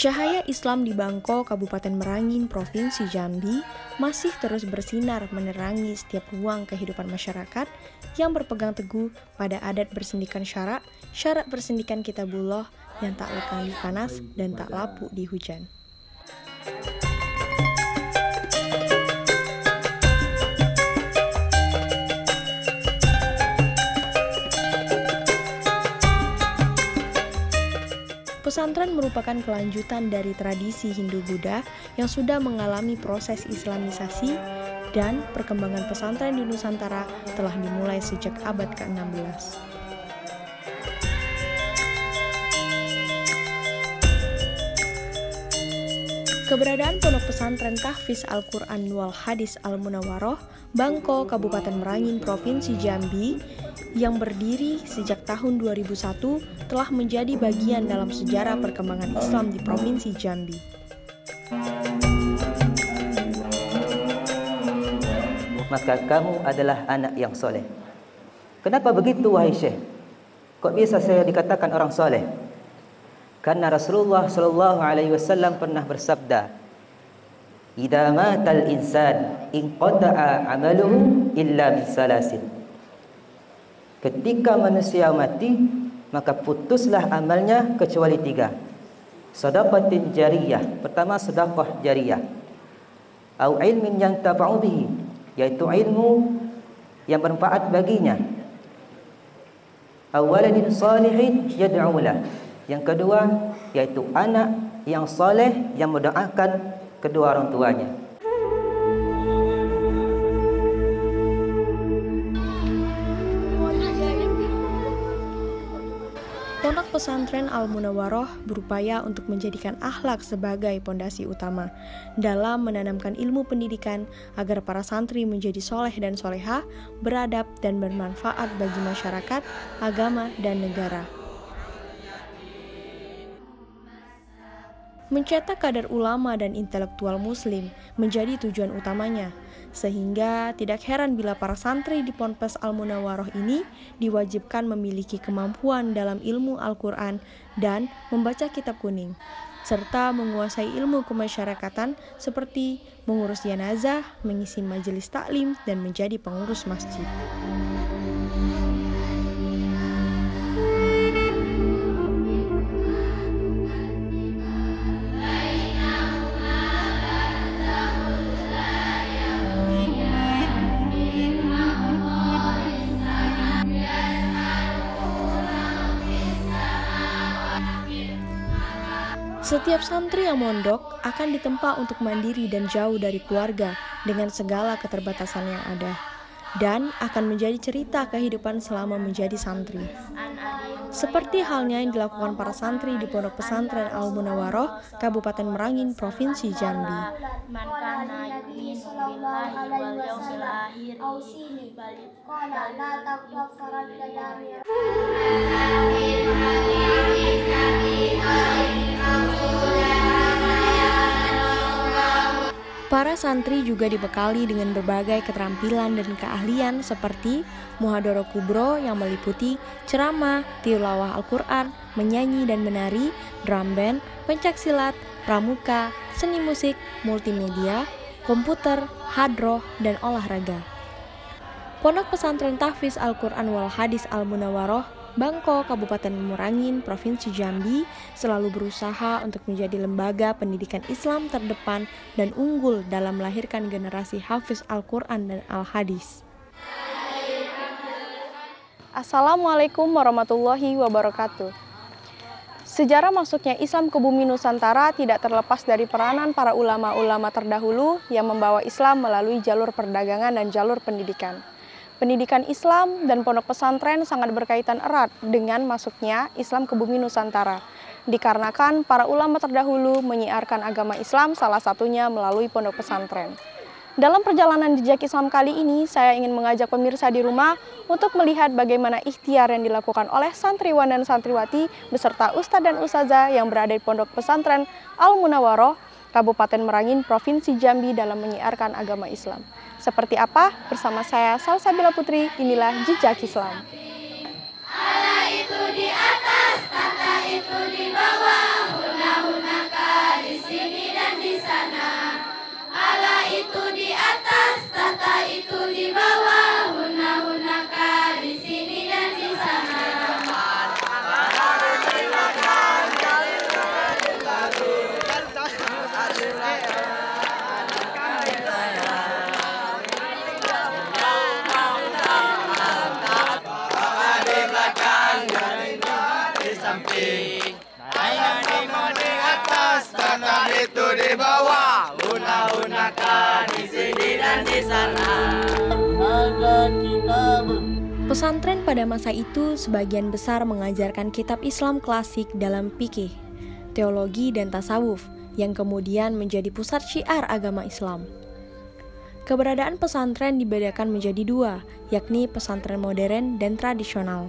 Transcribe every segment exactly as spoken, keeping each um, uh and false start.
Cahaya Islam di Bangko, Kabupaten Merangin, Provinsi Jambi masih terus bersinar menerangi setiap ruang kehidupan masyarakat yang berpegang teguh pada adat bersendikan syarak, syarat bersendikan kitabullah yang tak lekang di panas dan tak lapuk di hujan. Pesantren merupakan kelanjutan dari tradisi Hindu-Buddha yang sudah mengalami proses Islamisasi, dan perkembangan pesantren di Nusantara telah dimulai sejak abad ke enam belas. Keberadaan Pondok Pesantren Tahfiz Al-Quran wal Hadis Al-Munawwaroh, Bangko, Kabupaten Merangin, Provinsi Jambi, yang berdiri sejak tahun dua ribu satu telah menjadi bagian dalam sejarah perkembangan Islam di Provinsi Jambi. Maka kamu adalah anak yang soleh. Kenapa begitu, wahai Syekh? Kok bisa saya dikatakan orang soleh? Karena Rasulullah Shallallahu Alaihi Wasallam pernah bersabda, "Idza matal insan inqata'a amaluhu illa bisalasin." Ketika manusia mati, maka putuslah amalnya kecuali tiga. Shadaqatin jariyah, pertama sedekah jariyah. Au ilmin yantafa'u bihi, yaitu ilmu yang bermanfaat baginya. Au waladin salihin yad'u lah. Yang kedua yaitu anak yang soleh yang mendoakan kedua orang tuanya. Pondok Pesantren Al-Munawwaroh berupaya untuk menjadikan akhlak sebagai pondasi utama dalam menanamkan ilmu pendidikan agar para santri menjadi soleh dan solehah, beradab dan bermanfaat bagi masyarakat, agama, dan negara. Mencetak kader ulama dan intelektual muslim menjadi tujuan utamanya, sehingga tidak heran bila para santri di Ponpes Al-Munawwaroh ini diwajibkan memiliki kemampuan dalam ilmu Al-Quran dan membaca kitab kuning, serta menguasai ilmu kemasyarakatan seperti mengurus jenazah, mengisi majelis taklim, dan menjadi pengurus masjid. Setiap santri yang mondok akan ditempa untuk mandiri dan jauh dari keluarga dengan segala keterbatasan yang ada, dan akan menjadi cerita kehidupan selama menjadi santri. Seperti halnya yang dilakukan para santri di Pondok Pesantren Al-Munawwaroh, Kabupaten Merangin, Provinsi Jambi. Para santri juga dibekali dengan berbagai keterampilan dan keahlian seperti muhadharah kubro yang meliputi ceramah, tilawah Al-Quran, menyanyi dan menari, drum band, pencaksilat, pramuka, seni musik, multimedia, komputer, hadroh, dan olahraga. Pondok Pesantren Tahfiz Al-Quran wal Hadis Al-Munawwaroh, Bangko, Kabupaten Merangin, Provinsi Jambi selalu berusaha untuk menjadi lembaga pendidikan Islam terdepan dan unggul dalam melahirkan generasi hafiz Al-Quran dan Al-Hadis. Assalamualaikum warahmatullahi wabarakatuh. Sejarah masuknya Islam ke bumi Nusantara tidak terlepas dari peranan para ulama-ulama terdahulu yang membawa Islam melalui jalur perdagangan dan jalur pendidikan. Pendidikan Islam dan pondok pesantren sangat berkaitan erat dengan masuknya Islam ke bumi Nusantara, dikarenakan para ulama terdahulu menyiarkan agama Islam salah satunya melalui pondok pesantren. Dalam perjalanan jejak Islam kali ini, saya ingin mengajak pemirsa di rumah untuk melihat bagaimana ikhtiar yang dilakukan oleh santriwan dan santriwati beserta ustadz dan ustazah yang berada di pondok pesantren Al-Munawwaroh, Kabupaten Merangin, Provinsi Jambi dalam menyiarkan agama Islam. Seperti apa? Bersama saya Salsabila Putri, inilah Jejak Islam. Allah itu di atas, kata itu di bawah, huna-hunaka atas, tata itu di bawah, huna-hunaka di sini dan di sana. Itu di bawah, una-unaka di sini dan di sana. Pesantren pada masa itu sebagian besar mengajarkan kitab Islam klasik dalam fikih, teologi dan tasawuf yang kemudian menjadi pusat syiar agama Islam. Keberadaan pesantren dibedakan menjadi dua, yakni pesantren modern dan tradisional.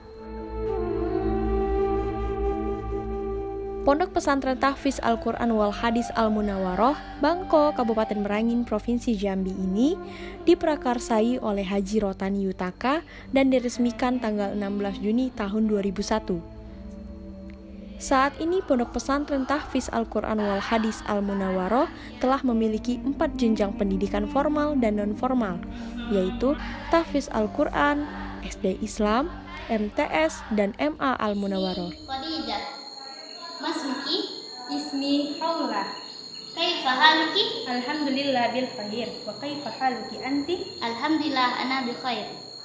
Pondok Pesantren Tahfiz Al-Quran wal Hadis Al-Munawwaroh, Bangko, Kabupaten Merangin, Provinsi Jambi ini diprakarsai oleh Haji Rotani Yutaka dan diresmikan tanggal enam belas Juni tahun dua ribu satu. Saat ini Pondok Pesantren Tahfiz Al-Quran wal Hadis Al-Munawwaroh telah memiliki empat jenjang pendidikan formal dan non-formal, yaitu Tahfiz Al-Quran, S D Islam, M T S, dan M A Al-Munawwaroh. Masmuki? Ismi Haula. Kaifa haluki? Alhamdulillah bil khair. Wa kaifa haluki anti? Alhamdulillah ana bi khair.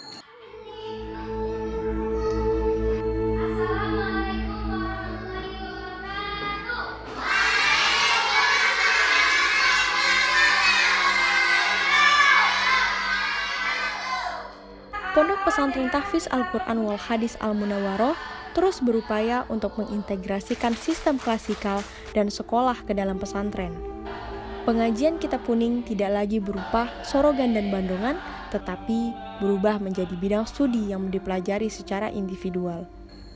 Assalamualaikum warahmatullahi wabarakatuh. Pondok Pesantren Tahfiz Al-Quran wal Hadis Al-Munawwaroh terus berupaya untuk mengintegrasikan sistem klasikal dan sekolah ke dalam pesantren. Pengajian kitab kuning tidak lagi berupa sorogan dan bandongan, tetapi berubah menjadi bidang studi yang dipelajari secara individual.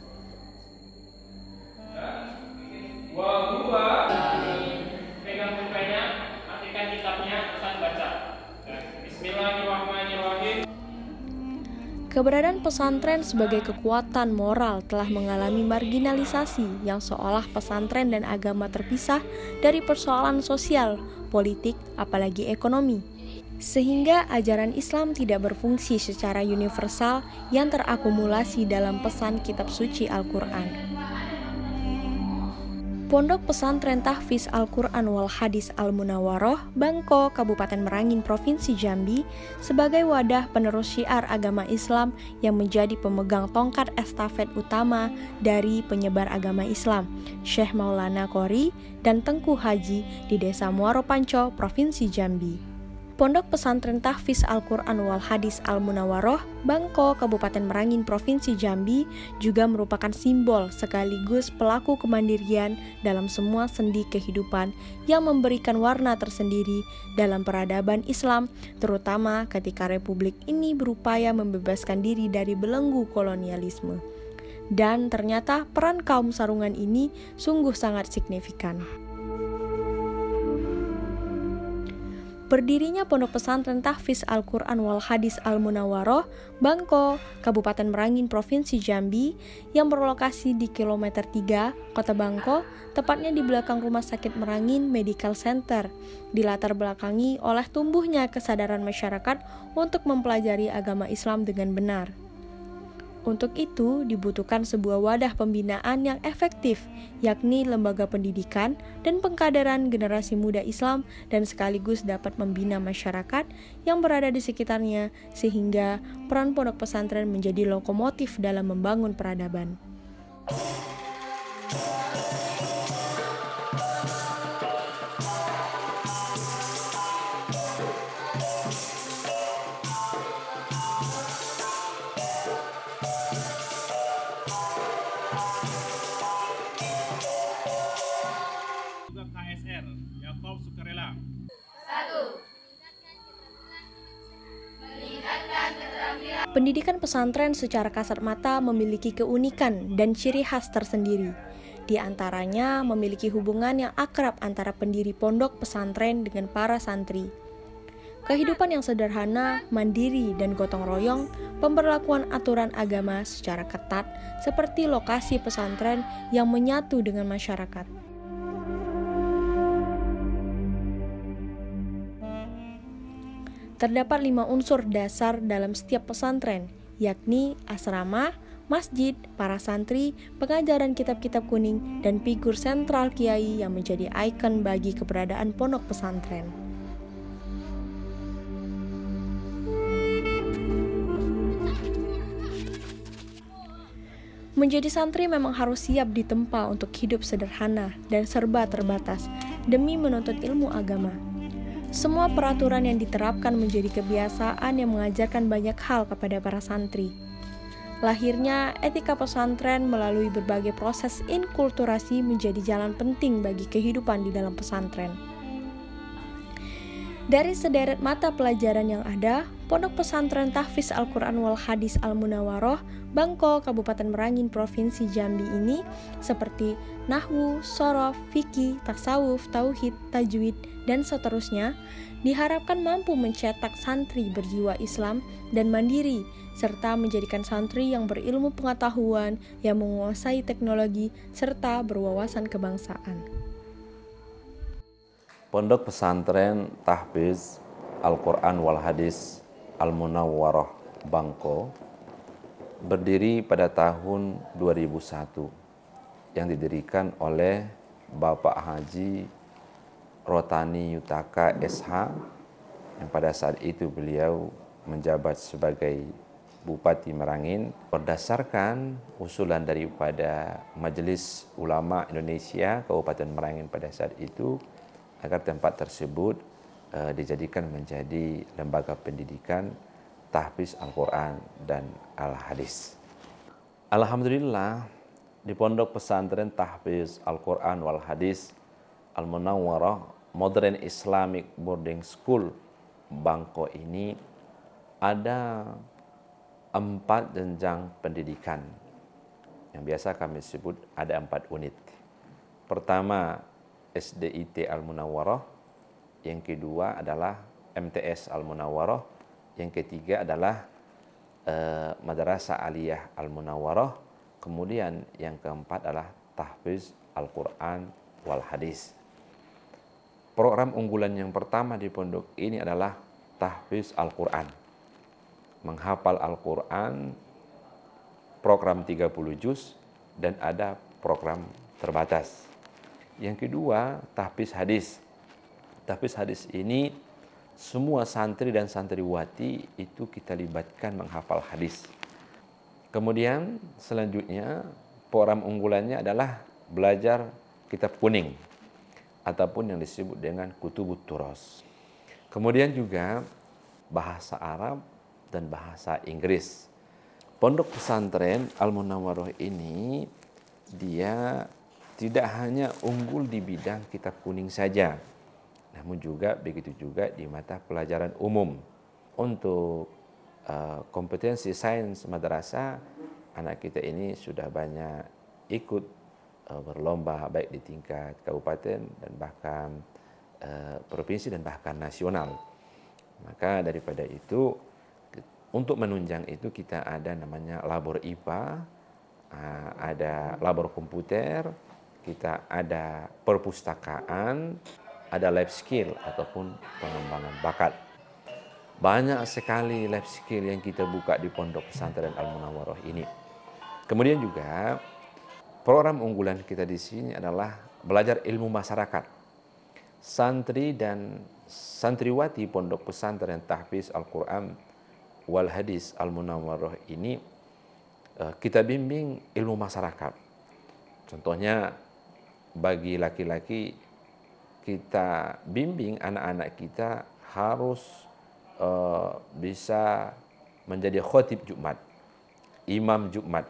Pegang pulpennya, artikan kitabnya, Ustaz baca. Bismillahirrahmanirrahim. Keberadaan pesantren sebagai kekuatan moral telah mengalami marginalisasi yang seolah pesantren dan agama terpisah dari persoalan sosial, politik, apalagi ekonomi. Sehingga ajaran Islam tidak berfungsi secara universal yang terakumulasi dalam pesan kitab suci Al-Quran. Pondok Pesantren Tahfiz Al-Quran wal Hadis Al-Munawwaroh, Bangko, Kabupaten Merangin, Provinsi Jambi, sebagai wadah penerus syiar agama Islam yang menjadi pemegang tongkat estafet utama dari penyebar agama Islam, Syekh Maulana Qori dan Tengku Haji di Desa Muaro Panco, Provinsi Jambi. Pondok Pesantren Tahfiz Al-Quran wal Hadis Al-Munawwaroh, Bangko, Kabupaten Merangin, Provinsi Jambi juga merupakan simbol sekaligus pelaku kemandirian dalam semua sendi kehidupan yang memberikan warna tersendiri dalam peradaban Islam, terutama ketika Republik ini berupaya membebaskan diri dari belenggu kolonialisme. Dan ternyata peran kaum sarungan ini sungguh sangat signifikan. Berdirinya Pondok Pesantren Tahfiz Al-Quran wal Hadis Al-Munawwaroh, Bangko, Kabupaten Merangin, Provinsi Jambi, yang berlokasi di kilometer tiga, Kota Bangko, tepatnya di belakang Rumah Sakit Merangin Medical Center, dilatar belakangi oleh tumbuhnya kesadaran masyarakat untuk mempelajari agama Islam dengan benar. Untuk itu dibutuhkan sebuah wadah pembinaan yang efektif, yakni lembaga pendidikan dan pengkaderan generasi muda Islam dan sekaligus dapat membina masyarakat yang berada di sekitarnya sehingga peran pondok pesantren menjadi lokomotif dalam membangun peradaban. Pendidikan pesantren secara kasat mata memiliki keunikan dan ciri khas tersendiri. Di antaranya memiliki hubungan yang akrab antara pendiri pondok pesantren dengan para santri. Kehidupan yang sederhana, mandiri, dan gotong royong, pemberlakuan aturan agama secara ketat seperti lokasi pesantren yang menyatu dengan masyarakat. Terdapat lima unsur dasar dalam setiap pesantren, yakni asrama, masjid, para santri, pengajaran kitab-kitab kuning, dan figur sentral kiai yang menjadi ikon bagi keberadaan pondok pesantren. Menjadi santri memang harus siap ditempa untuk hidup sederhana dan serba terbatas demi menuntut ilmu agama. Semua peraturan yang diterapkan menjadi kebiasaan yang mengajarkan banyak hal kepada para santri. Lahirnya etika pesantren melalui berbagai proses inkulturasi menjadi jalan penting bagi kehidupan di dalam pesantren. Dari sederet mata pelajaran yang ada, Pondok Pesantren Tahfiz Al-Quran wal Hadis Al-Munawwaroh, Bangko, Kabupaten Merangin, Provinsi Jambi ini seperti nahwu, sorof, fikih, tasawuf, tauhid, tajwid, dan seterusnya diharapkan mampu mencetak santri berjiwa Islam dan mandiri, serta menjadikan santri yang berilmu pengetahuan, yang menguasai teknologi, serta berwawasan kebangsaan. Pondok Pesantren Tahfiz Al-Quran wal Hadis Al-Munawwaroh Bangko berdiri pada tahun dua ribu satu yang didirikan oleh Bapak Haji Rotani Yutaka S H yang pada saat itu beliau menjabat sebagai Bupati Merangin berdasarkan usulan daripada Majelis Ulama Indonesia Kabupaten Merangin pada saat itu agar tempat tersebut uh, dijadikan menjadi lembaga pendidikan tahfiz Al-Quran dan Al-Hadis. Alhamdulillah, di Pondok Pesantren Tahfiz Al-Quran wal Hadis Al-Munawwaroh Modern Islamic Boarding School Bangko ini ada empat jenjang pendidikan yang biasa kami sebut ada empat unit. Pertama, S D I T Al-Munawwaroh, yang kedua adalah M T S Al-Munawwaroh, yang ketiga adalah eh, Madrasah Aliyah Al-Munawwaroh, kemudian yang keempat adalah Tahfiz Al-Quran wal Hadis. Program unggulan yang pertama di pondok ini adalah Tahfiz Al-Quran, menghafal Al-Quran, program tiga puluh juz, dan ada program terbatas. Yang kedua, tahfiz hadis. Tahfiz hadis ini semua santri dan santriwati itu kita libatkan menghafal hadis. Kemudian selanjutnya program unggulannya adalah belajar kitab kuning ataupun yang disebut dengan kutubut turas. Kemudian juga bahasa Arab dan bahasa Inggris. Pondok Pesantren Al-Munawwaroh ini dia tidak hanya unggul di bidang kitab kuning saja, namun juga begitu juga di mata pelajaran umum. Untuk uh, kompetensi sains madrasah, anak kita ini sudah banyak ikut uh, berlomba baik di tingkat kabupaten dan bahkan uh, provinsi dan bahkan nasional. Maka daripada itu, untuk menunjang itu kita ada namanya labor I P A, uh, ada labor komputer, kita ada perpustakaan, ada lab skill ataupun pengembangan bakat. Banyak sekali lab skill yang kita buka di Pondok Pesantren Al-Munawwaroh ini. Kemudian juga program unggulan kita di sini adalah belajar ilmu masyarakat. Santri dan santriwati Pondok Pesantren Tahfiz Al-Quran wal Hadis Al-Munawwaroh ini kita bimbing ilmu masyarakat. Contohnya bagi laki-laki kita bimbing anak-anak kita harus uh, bisa menjadi khotib Jumat, imam Jumat,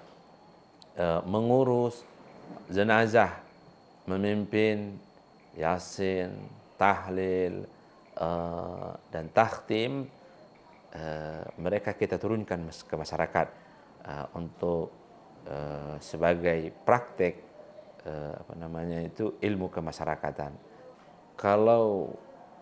uh, mengurus jenazah, memimpin yasin, tahlil, uh, dan takhtim. Uh, mereka kita turunkan ke masyarakat uh, untuk uh, sebagai praktek uh, apa namanya itu ilmu kemasyarakatan. Kalau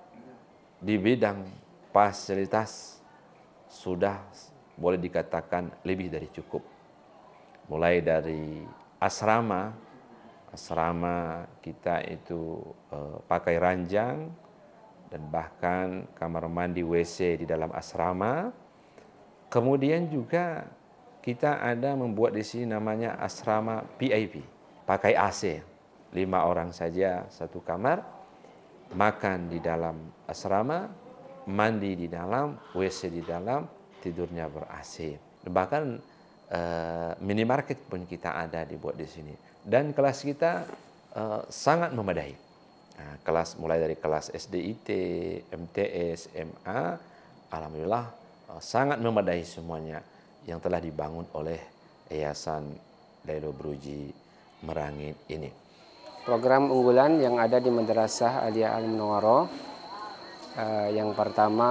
di bidang fasilitas sudah boleh dikatakan lebih dari cukup. Mulai dari asrama, asrama kita itu uh, pakai ranjang, dan bahkan kamar mandi W C di dalam asrama. Kemudian juga kita ada membuat di sini namanya asrama V I P, pakai A C, lima orang saja satu kamar, makan di dalam asrama, mandi di dalam, W C di dalam, tidurnya ber-A C. Bahkan eh, minimarket pun kita ada dibuat di sini. Dan kelas kita eh, sangat memadai. Nah, kelas mulai dari kelas S D I T, M T S, M A, alhamdulillah eh, sangat memadai semuanya yang telah dibangun oleh Yayasan Lailo Bruji Merangin ini. Program unggulan yang ada di Madrasah Aliyah Al-Munawwaroh, uh, yang pertama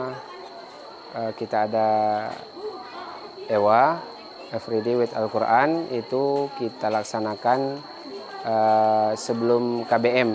uh, kita ada E W A, Everyday with Al-Quran, itu kita laksanakan uh, sebelum K B M,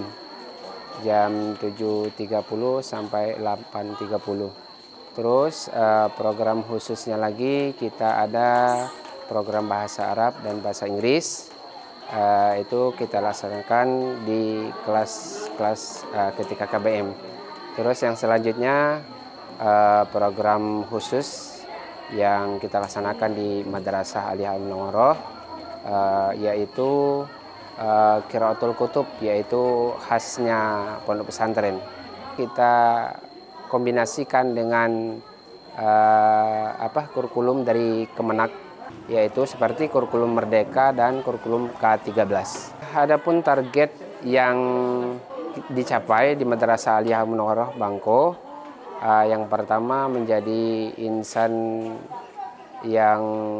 jam tujuh tiga puluh sampai delapan tiga puluh. Terus uh, program khususnya lagi kita ada program bahasa Arab dan bahasa Inggris. Uh, itu kita laksanakan di kelas-kelas uh, ketika K B M. Terus yang selanjutnya uh, program khusus yang kita laksanakan di Madrasah Aliyah Al-Munawwaroh, uh, yaitu uh, Qiraatul Kutub, yaitu khasnya pondok pesantren. Kita kombinasikan dengan uh, apa kurikulum dari Kemenak, yaitu seperti kurikulum Merdeka dan kurikulum K tiga belas. Adapun target yang dicapai di Madrasah Aliyah Al-Munawwaroh Bangko, uh, yang pertama menjadi insan yang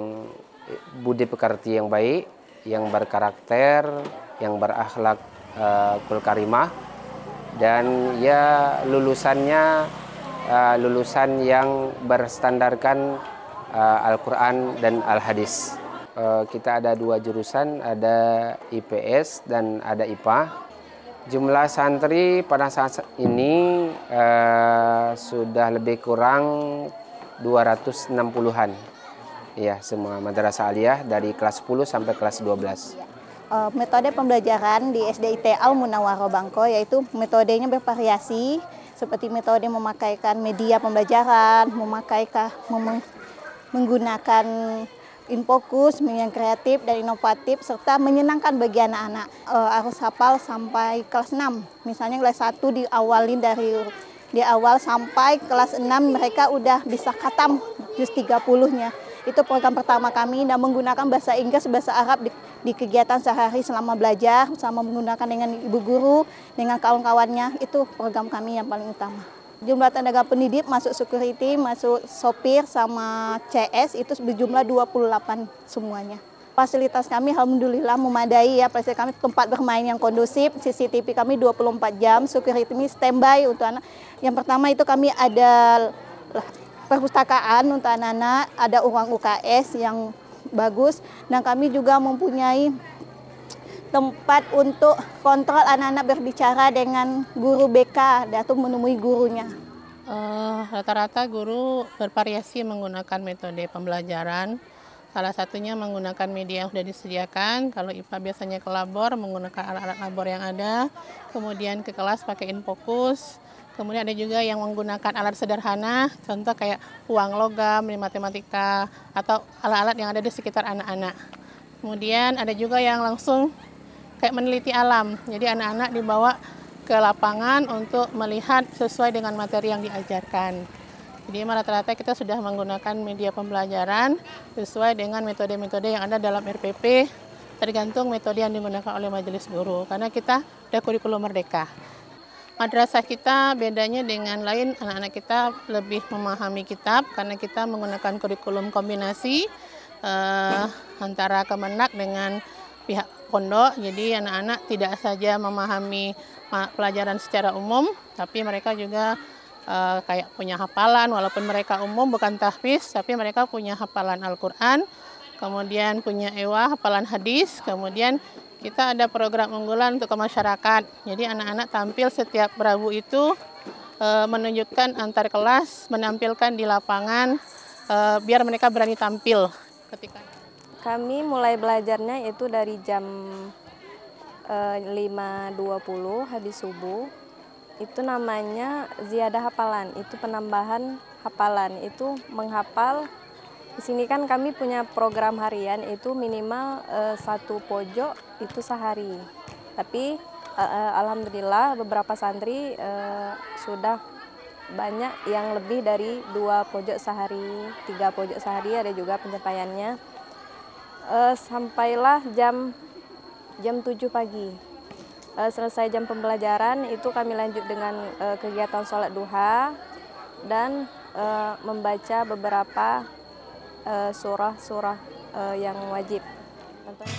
budi pekerti yang baik, yang berkarakter, yang berakhlak uh, kul karimah, dan ya lulusannya uh, lulusan yang berstandarkan uh, Al-Quran dan Al-Hadis. Uh, kita ada dua jurusan, ada I P S dan ada I P A. Jumlah santri pada saat ini uh, sudah lebih kurang dua ratus enam puluhan. Ya, semua madrasah aliyah dari kelas sepuluh sampai kelas dua belas. Uh, metode pembelajaran di S D I T Al-Munawwaroh Bangko yaitu metodenya bervariasi, seperti metode memakaikan media pembelajaran, memakaikan mem menggunakan infokus yang kreatif dan inovatif, serta menyenangkan bagi anak-anak. Uh, harus hafal sampai kelas enam. Misalnya kelas satu diawalin dari di awal sampai kelas enam mereka udah bisa khatam juz tiga puluh-nya. Itu program pertama kami, dan menggunakan bahasa Inggris, bahasa Arab di, di kegiatan sehari selama belajar, sama menggunakan dengan ibu guru, dengan kawan-kawannya. Itu program kami yang paling utama. Jumlah tenaga pendidik masuk security, masuk sopir, sama C S itu berjumlah dua puluh delapan semuanya. Fasilitas kami alhamdulillah memadai ya, fasilitas kami tempat bermain yang kondusif, C C T V kami dua puluh empat jam, security ini standby untuk anak. Yang pertama itu kami ada perpustakaan untuk anak-anak, ada ruang U K S yang bagus, dan kami juga mempunyai tempat untuk kontrol anak-anak berbicara dengan guru B K atau menemui gurunya. Rata-rata uh, guru bervariasi menggunakan metode pembelajaran. Salah satunya menggunakan media yang sudah disediakan. Kalau I P A biasanya ke labor, menggunakan alat-alat labor yang ada. Kemudian ke kelas pakai infokus. Kemudian ada juga yang menggunakan alat sederhana, contoh kayak uang logam, matematika, atau alat-alat yang ada di sekitar anak-anak. Kemudian ada juga yang langsung kayak meneliti alam. Jadi anak-anak dibawa ke lapangan untuk melihat sesuai dengan materi yang diajarkan. Jadi rata-rata kita sudah menggunakan media pembelajaran sesuai dengan metode-metode yang ada dalam R P P, tergantung metode yang digunakan oleh majelis guru. Karena kita ada kurikulum merdeka. Madrasah kita bedanya dengan lain, anak-anak kita lebih memahami kitab karena kita menggunakan kurikulum kombinasi eh, antara Kemenak dengan pihak pondok. Jadi anak-anak tidak saja memahami pelajaran secara umum, tapi mereka juga eh, kayak punya hafalan, walaupun mereka umum bukan tahfiz, tapi mereka punya hafalan Al-Quran, kemudian punya E W A, hafalan hadis, kemudian kita ada program unggulan untuk ke masyarakat. Jadi anak-anak tampil setiap Rabu itu e, menunjukkan antar kelas, menampilkan di lapangan e, biar mereka berani tampil ketika. Kami mulai belajarnya itu dari jam e, lima dua puluh habis subuh Itu namanya ziyadah hafalan, itu penambahan hafalan, itu menghafal. Di sini kan kami punya program harian, itu minimal e, satu pojok itu sehari. Tapi e, e, alhamdulillah beberapa santri e, sudah banyak yang lebih dari dua pojok sehari, tiga pojok sehari, ada juga penyampaiannya. E, sampailah jam jam tujuh pagi. E, selesai jam pembelajaran itu kami lanjut dengan e, kegiatan sholat duha dan e, membaca beberapa surah-surah e, e, yang wajib. Contohnya.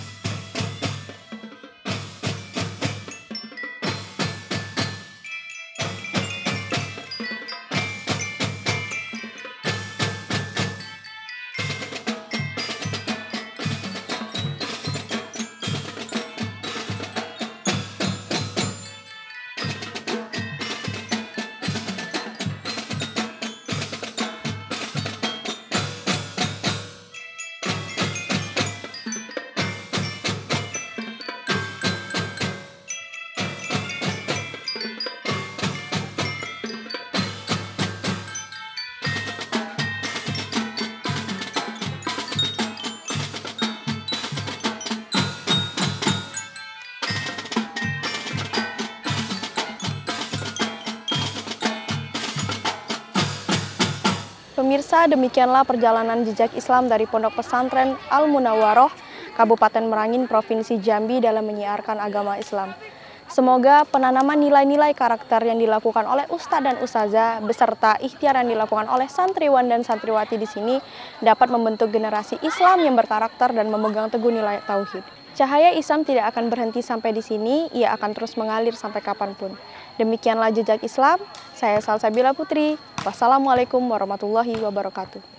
Pemirsa, demikianlah perjalanan jejak Islam dari Pondok Pesantren Al-Munawwaroh, Kabupaten Merangin, Provinsi Jambi dalam menyiarkan agama Islam. Semoga penanaman nilai-nilai karakter yang dilakukan oleh Ustadz dan Ustazah beserta ikhtiar yang dilakukan oleh santriwan dan santriwati di sini dapat membentuk generasi Islam yang berkarakter dan memegang teguh nilai tauhid. Cahaya Islam tidak akan berhenti sampai di sini, ia akan terus mengalir sampai kapanpun. Demikianlah jejak Islam, saya Salsabila Putri. Wassalamualaikum warahmatullahi wabarakatuh.